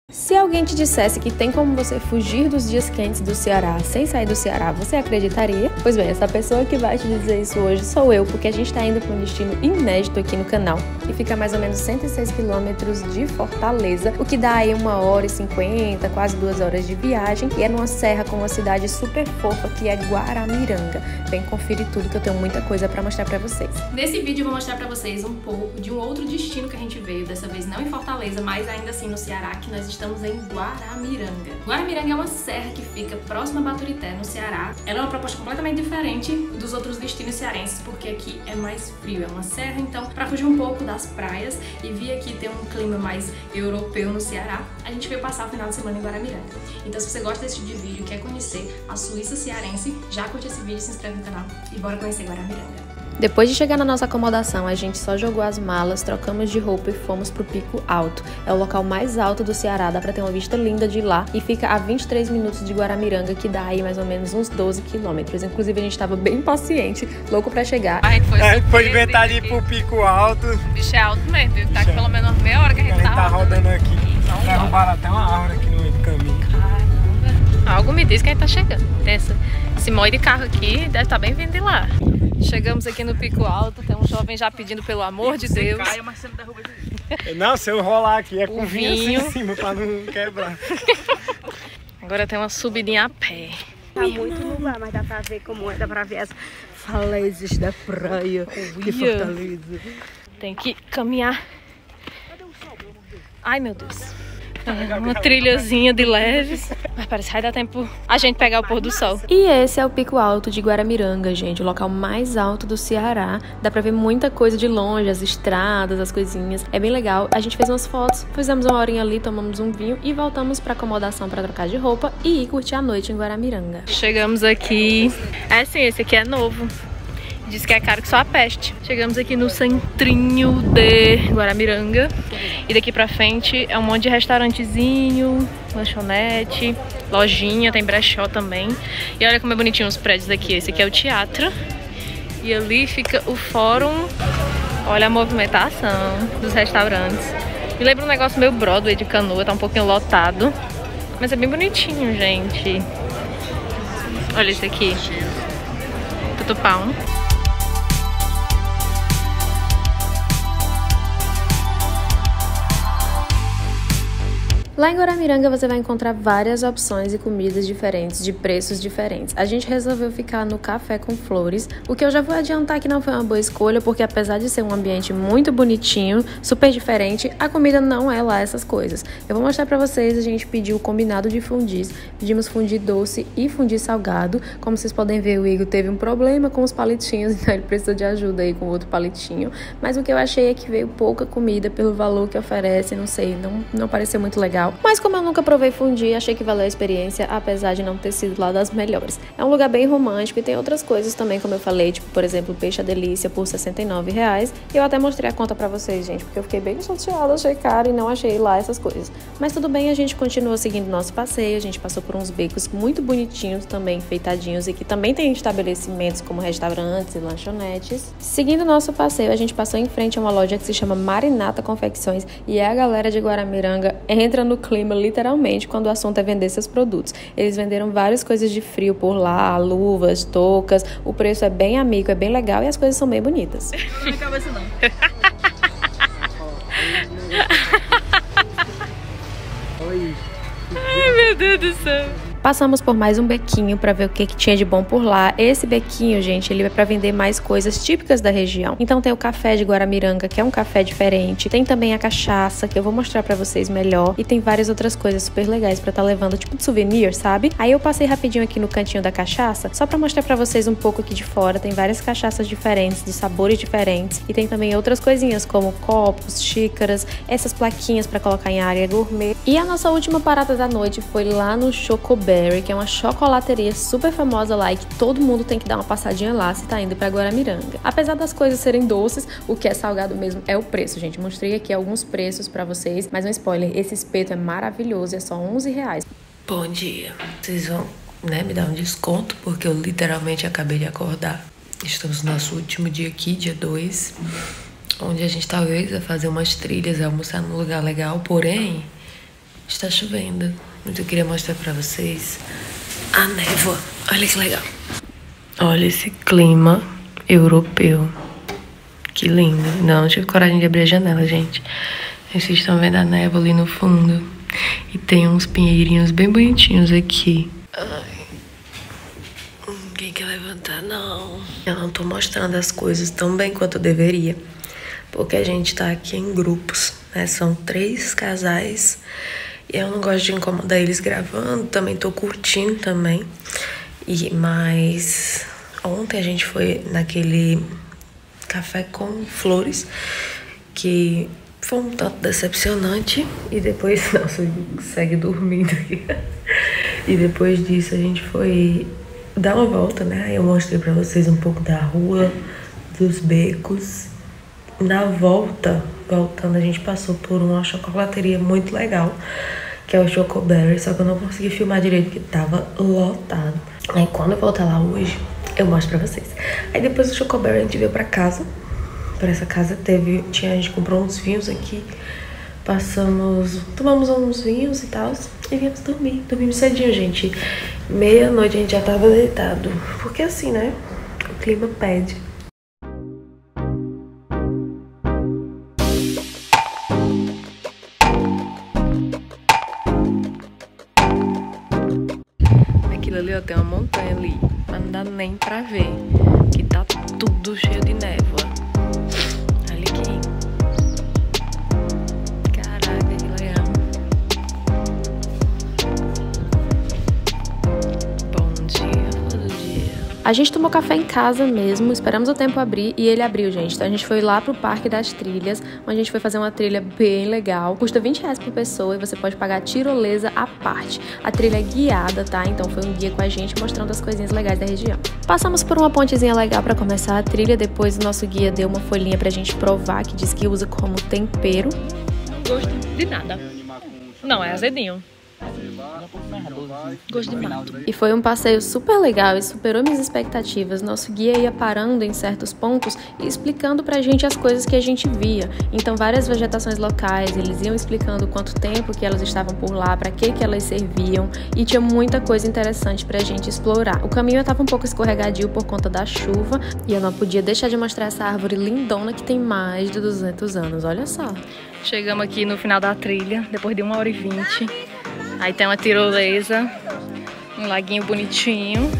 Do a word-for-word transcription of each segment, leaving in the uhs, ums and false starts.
Se alguém te dissesse que tem como você fugir dos dias quentes do Ceará sem sair do Ceará, você acreditaria? Pois bem, essa pessoa que vai te dizer isso hoje sou eu, porque a gente está indo para um destino inédito aqui no canal, que fica a mais ou menos cento e seis quilômetros de Fortaleza, o que dá aí uma hora e cinquenta, quase duas horas de viagem, e é numa serra com uma cidade super fofa que é Guaramiranga. Vem conferir tudo que eu tenho muita coisa para mostrar para vocês. Nesse vídeo eu vou mostrar para vocês um pouco de um outro destino que a gente veio, dessa vez não em Fortaleza, mas ainda assim no Ceará, que nós estamos Estamos em Guaramiranga. Guaramiranga é uma serra que fica próxima a Baturité, no Ceará. Ela é uma proposta completamente diferente dos outros destinos cearenses, porque aqui é mais frio, é uma serra, então para fugir um pouco das praias e vir aqui ter um clima mais europeu no Ceará, a gente veio passar o final de semana em Guaramiranga. Então se você gosta desse tipo de vídeo e quer conhecer a Suíça cearense, já curte esse vídeo, se inscreve no canal e bora conhecer Guaramiranga. Depois de chegar na nossa acomodação, a gente só jogou as malas, trocamos de roupa e fomos pro Pico Alto. É o local mais alto do Ceará, dá pra ter uma vista linda de lá e fica a vinte e três minutos de Guaramiranga, que dá aí mais ou menos uns doze quilômetros. Inclusive a gente tava bem paciente, louco pra chegar. A gente foi, é, foi inventar de ir pro Pico Alto. O bicho é alto mesmo, viu? Tá aqui pelo menos umas meia hora que a gente, a gente tá, tá rodando aqui. Não, derrubaram até uma árvore aqui no meio do caminho. Caramba. Algo me diz que a gente tá chegando. Tem essa, esse molho de carro aqui, deve estar bem vindo de lá. Chegamos aqui no Pico Alto, tem um jovem já pedindo pelo amor de Deus. Caia, mas você não derruba isso. Não, se eu rolar aqui é com vinho assim em cima pra não quebrar. Agora tem uma subidinha a pé. Tá muito no mar, mas dá pra ver como é, dá pra ver as falésias da praia de Fortaleza. Tem que caminhar. Ai, meu Deus. É uma trilhazinha de leves, mas parece que vai dar tempo a gente pegar o pôr do sol. E esse é o Pico Alto de Guaramiranga, gente, o local mais alto do Ceará. Dá pra ver muita coisa de longe, as estradas, as coisinhas. É bem legal. A gente fez umas fotos, fizemos uma horinha ali, tomamos um vinho e voltamos pra acomodação pra trocar de roupa e ir curtir a noite em Guaramiranga. Chegamos aqui. É sim, esse aqui é novo. Diz que é caro que só a peste. Chegamos aqui no centrinho de Guaramiranga. E daqui pra frente é um monte de restaurantezinho, lanchonete, lojinha, tem brechó também. E olha como é bonitinho os prédios daqui. Esse aqui é o teatro. E ali fica o fórum. Olha a movimentação dos restaurantes. Me lembra um negócio meio Broadway de Canoa, tá um pouquinho lotado. Mas é bem bonitinho, gente. Olha esse aqui. Tutupão. Lá em Guaramiranga você vai encontrar várias opções e comidas diferentes, de preços diferentes. A gente resolveu ficar no Café com Flores, o que eu já vou adiantar que não foi uma boa escolha, porque apesar de ser um ambiente muito bonitinho, super diferente, a comida não é lá essas coisas. Eu vou mostrar pra vocês, a gente pediu o combinado de fundis, pedimos fundi doce e fundi salgado. Como vocês podem ver, o Igor teve um problema com os palitinhos, então ele precisa de ajuda aí com outro palitinho. Mas o que eu achei é que veio pouca comida pelo valor que oferece, não sei, não, não pareceu muito legal. Mas como eu nunca provei fundi, achei que valeu a experiência, apesar de não ter sido lá das melhores. É um lugar bem romântico e tem outras coisas também, como eu falei, tipo, por exemplo, peixe à delícia por sessenta e nove reais. E eu até mostrei a conta pra vocês, gente, porque eu fiquei bem chateada, achei caro e não achei lá essas coisas. Mas tudo bem, a gente continua seguindo nosso passeio, a gente passou por uns becos muito bonitinhos também, enfeitadinhos, e que também tem estabelecimentos como restaurantes e lanchonetes. Seguindo nosso passeio, a gente passou em frente a uma loja que se chama Marinata Confecções, e é a galera de Guaramiranga entra no clima literalmente quando o assunto é vender seus produtos. Eles venderam várias coisas de frio por lá, luvas, toucas, o preço é bem amigo, é bem legal e as coisas são bem bonitas. Não me cabeça não. Ai, meu Deus do céu. Passamos por mais um bequinho para ver o que, que tinha de bom por lá. Esse bequinho, gente, ele é para vender mais coisas típicas da região. Então tem o café de Guaramiranga, que é um café diferente. Tem também a cachaça, que eu vou mostrar para vocês melhor. E tem várias outras coisas super legais para estar levando, tipo de souvenir, sabe? Aí eu passei rapidinho aqui no cantinho da cachaça, só para mostrar para vocês um pouco aqui de fora. Tem várias cachaças diferentes, de sabores diferentes. E tem também outras coisinhas, como copos, xícaras, essas plaquinhas para colocar em área gourmet. E a nossa última parada da noite foi lá no Chocoberry, que é uma chocolateria super famosa lá e que todo mundo tem que dar uma passadinha lá se tá indo pra Guaramiranga. Apesar das coisas serem doces, o que é salgado mesmo é o preço, gente. Mostrei aqui alguns preços pra vocês, mas um spoiler, esse espeto é maravilhoso, é só onze reais. Bom dia. Vocês vão, né, me dar um desconto, porque eu literalmente acabei de acordar. Estamos no nosso último dia aqui, dia dois, onde a gente talvez vai fazer umas trilhas, almoçar num lugar legal, porém... Está chovendo, mas eu queria mostrar pra vocês a névoa. Olha que legal. Olha esse clima europeu. Que lindo. Não tive coragem de abrir a janela, gente. Vocês estão vendo a névoa ali no fundo. E tem uns pinheirinhos bem bonitinhos aqui. Ai. Ninguém quer levantar, não. Eu não tô mostrando as coisas tão bem quanto eu deveria. Porque a gente tá aqui em grupos, né? São três casais. E eu não gosto de incomodar eles gravando. Também tô curtindo também. E, mas ontem a gente foi naquele café com flores. Que foi um tanto decepcionante. E depois... Nossa, segue dormindo aqui. E depois disso a gente foi dar uma volta, né? Eu mostrei pra vocês um pouco da rua, dos becos. Na volta, voltando, a gente passou por uma chocolateria muito legal, que é o Chocoberry, só que eu não consegui filmar direito, porque tava lotado. Aí quando eu voltar lá hoje, eu mostro pra vocês. Aí depois do Chocoberry a gente veio pra casa. Pra essa casa teve, tinha, a gente comprou uns vinhos aqui, passamos, tomamos uns vinhos e tal, e viemos dormir. Dormimos cedinho, gente. Meia-noite a gente já tava deitado, porque assim, né, o clima pede. Aquilo ali, ó, tem uma montanha ali, mas não dá nem pra ver, que tá tudo cheio de névoa. Olha aqui. Caraca, que legal. Bom dia, todo dia. A gente tomou café em casa mesmo, esperamos o tempo abrir e ele abriu, gente. Então a gente foi lá pro Parque das Trilhas, onde a gente foi fazer uma trilha bem legal. Custa vinte reais por pessoa e você pode pagar tirolesa à parte. A trilha é guiada, tá? Então foi um guia com a gente mostrando as coisinhas legais da região. Passamos por uma pontezinha legal pra começar a trilha. Depois o nosso guia deu uma folhinha pra gente provar, que diz que usa como tempero. Não gosto de nada. Não, é azedinho. Gosto de mato. E foi um passeio super legal e superou minhas expectativas. Nosso guia ia parando em certos pontos e explicando pra gente as coisas que a gente via. Então, várias vegetações locais, eles iam explicando quanto tempo que elas estavam por lá, pra que que elas serviam, e tinha muita coisa interessante pra gente explorar. O caminho estava um pouco escorregadio por conta da chuva e eu não podia deixar de mostrar essa árvore lindona que tem mais de duzentos anos. Olha só. Chegamos aqui no final da trilha, depois de uma hora e vinte. Aí tem uma tirolesa, um laguinho bonitinho.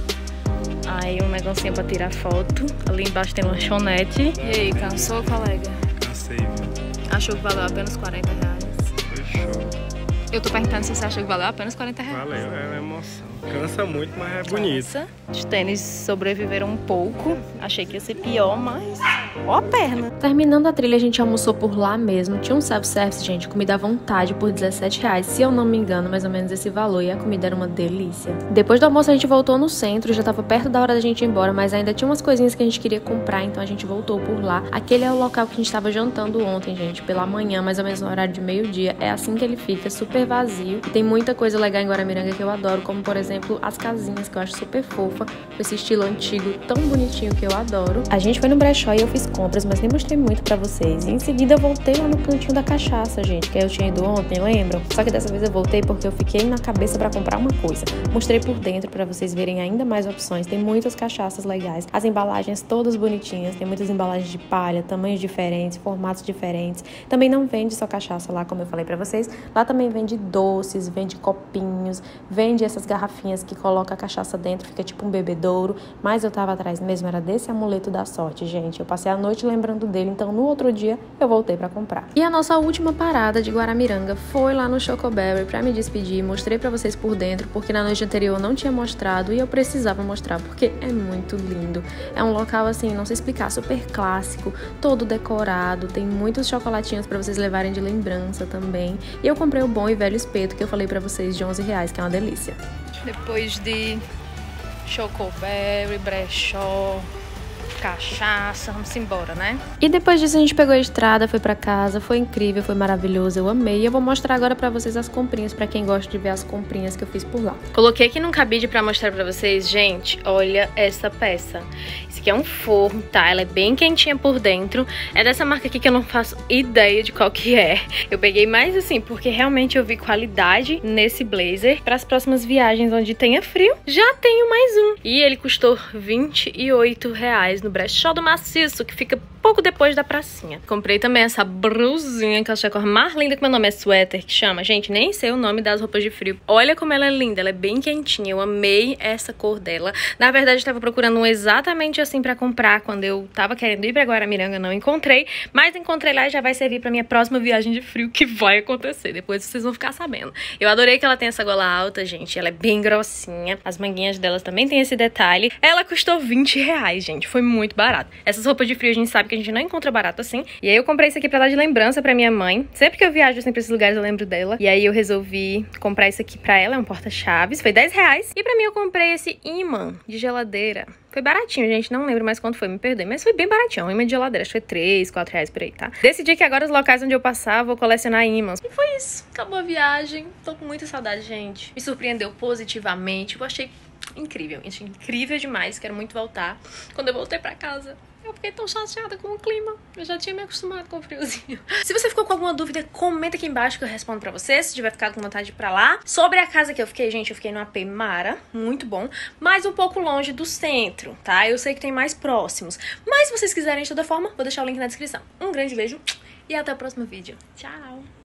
Aí um negocinho pra tirar foto. Ali embaixo tem uma lanchonete. E aí, cansou, colega? Cansei, viu? Achou que valeu apenas quarenta reais? Fechou. Eu tô perguntando se você achou que valeu apenas quarenta reais. Valeu, é uma emoção. Cansa muito, mas é bonito. Cansa. Os tênis sobreviveram um pouco. Achei que ia ser pior, mas... Ó a perna. Terminando a trilha, a gente almoçou por lá mesmo. Tinha um self-service, gente, comida à vontade por dezessete reais. Se eu não me engano, mais ou menos esse valor. E a comida era uma delícia. Depois do almoço, a gente voltou no centro. Já tava perto da hora da gente ir embora, mas ainda tinha umas coisinhas que a gente queria comprar. Então a gente voltou por lá. Aquele é o local que a gente tava jantando ontem, gente. Pela manhã, mais ou menos no horário de meio-dia. É assim que ele fica, super vazio. E tem muita coisa legal em Guaramiranga que eu adoro. Como, por exemplo, as casinhas, que eu acho super fofa. Com esse estilo antigo tão bonitinho que eu adoro. A gente foi no brechó e eu fiz compras, mas nem mostrei muito pra vocês. E em seguida eu voltei lá no cantinho da cachaça, gente, que eu tinha ido ontem, lembram? Só que dessa vez eu voltei porque eu fiquei na cabeça pra comprar uma coisa. Mostrei por dentro pra vocês verem ainda mais opções. Tem muitas cachaças legais. As embalagens todas bonitinhas. Tem muitas embalagens de palha, tamanhos diferentes, formatos diferentes. Também não vende só cachaça lá, como eu falei pra vocês. Lá também vende doces, vende copinhos, vende essas garrafinhas que coloca a cachaça dentro, fica tipo um bebedouro. Mas eu tava atrás mesmo, era desse amuleto da sorte, gente. Eu passei a noite lembrando dele, então no outro dia eu voltei pra comprar. E a nossa última parada de Guaramiranga foi lá no Chocoberry pra me despedir. Mostrei pra vocês por dentro, porque na noite anterior eu não tinha mostrado e eu precisava mostrar, porque é muito lindo. É um local assim, não sei explicar, super clássico, todo decorado, tem muitos chocolatinhos pra vocês levarem de lembrança também. E eu comprei o bom e velho espeto que eu falei pra vocês de onze reais, que é uma delícia. Depois de Chocoberry, brechó, cachaça, vamos embora, né? E depois disso a gente pegou a estrada, foi pra casa, foi incrível, foi maravilhoso, eu amei. E eu vou mostrar agora pra vocês as comprinhas, pra quem gosta de ver as comprinhas que eu fiz por lá. Coloquei aqui num cabide pra mostrar pra vocês, gente, olha essa peça. Esse aqui é um forno, tá? Ela é bem quentinha por dentro. É dessa marca aqui que eu não faço ideia de qual que é. Eu peguei mais assim, porque realmente eu vi qualidade nesse blazer. Para as próximas viagens onde tenha frio, já tenho mais um. E ele custou vinte e oito reais no brechó do Maciço, que fica pouco depois da pracinha. Comprei também essa brusinha, que eu achei a cor mais linda, que meu nome é suéter, que chama. Gente, nem sei o nome das roupas de frio. Olha como ela é linda, ela é bem quentinha. Eu amei essa cor dela. Na verdade, eu tava procurando um exatamente assim pra comprar quando eu tava querendo ir pra Guaramiranga, não encontrei. Mas encontrei lá e já vai servir pra minha próxima viagem de frio, que vai acontecer. Depois vocês vão ficar sabendo. Eu adorei que ela tem essa gola alta, gente. Ela é bem grossinha. As manguinhas delas também tem esse detalhe. Ela custou vinte reais, gente. Foi muito barato. Essas roupas de frio a gente sabe que a gente não encontra barato assim. E aí eu comprei isso aqui pra dar de lembrança pra minha mãe. Sempre que eu viajo assim pra esses lugares eu lembro dela. E aí eu resolvi comprar isso aqui pra ela. É um porta-chaves. Foi dez reais. E pra mim eu comprei esse imã de geladeira. Foi baratinho, gente. Não lembro mais quanto foi, me perdoe. Mas foi bem baratinho. Um imã de geladeira. Acho que foi três, quatro reais por aí, tá? Decidi que agora os locais onde eu passar vou colecionar imãs. E foi isso. Acabou a viagem. Tô com muita saudade, gente. Me surpreendeu positivamente. Eu achei incrível. Achei incrível demais. Quero muito voltar. Quando eu voltei pra casa, eu fiquei tão chateada com o clima. Eu já tinha me acostumado com o friozinho. Se você ficou com alguma dúvida, comenta aqui embaixo que eu respondo pra você. Se tiver ficado com vontade de ir pra lá. Sobre a casa que eu fiquei, gente, eu fiquei no A P Mara. Muito bom. Mas um pouco longe do centro, tá? Eu sei que tem mais próximos. Mas se vocês quiserem de toda forma, vou deixar o link na descrição. Um grande beijo e até o próximo vídeo. Tchau!